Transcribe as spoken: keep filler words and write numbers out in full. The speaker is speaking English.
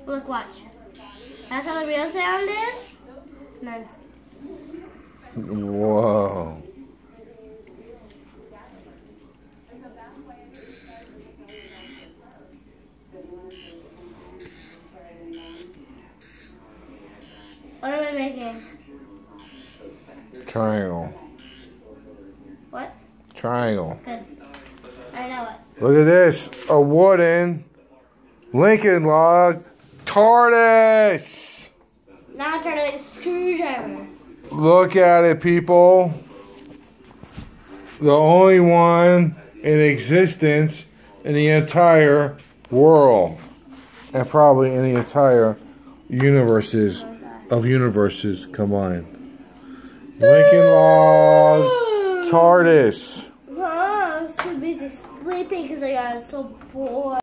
Look, watch. That's how the real sound is. None. Whoa. What am I making? Triangle. What? Triangle. Good. I know it. Look at this. A wooden Lincoln log tardis. Now I'm trying to make a screwdriver. Look at it, people. The only one in existence in the entire world. And probably in the entire universes of universes combined. Lincoln log tardis. Oh, I'm so busy sleeping because I got so bored.